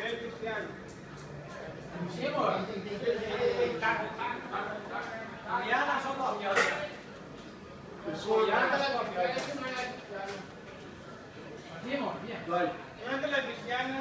el cristiano. Diana son dos. Levanta la cristiana.